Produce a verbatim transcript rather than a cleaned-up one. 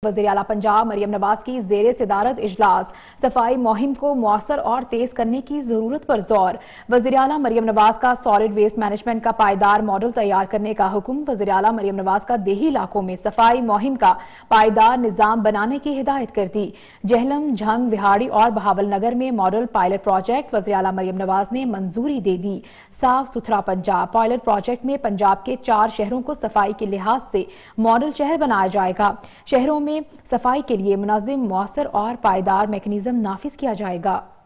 वज़ीर आला पंजाब मरियम नवाज की ज़ेरे सदारत इजलास सफाई मुहिम को मौसर और तेज करने की जरूरत पर जोर। वज़ीर आला मरियम नवाज का सॉलिड वेस्ट मैनेजमेंट का पायदार मॉडल तैयार करने का हुक्म। वज़ीर आला मरियम नवाज का देही इलाकों में सफाई मुहिम का पायदार निजाम बनाने की हिदायत कर दी। जहलम, झंग, विहाड़ी और बहावलनगर में मॉडल पायलट प्रोजेक्ट वज़ीर आला मरियम नवाज ने मंजूरी दे दी। साफ सुथरा पंजाब पायलट प्रोजेक्ट में पंजाब के चार शहरों को सफाई के लिहाज से मॉडल शहर बनाया जाएगा। शहरों में सफाई के लिए मुनाजिम, मौसर और पायदार मैकेनिज्म नाफिज किया जाएगा।